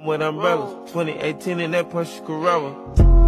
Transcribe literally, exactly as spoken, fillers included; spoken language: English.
with umbrellas. twenty eighteen in that Porsche Carrera.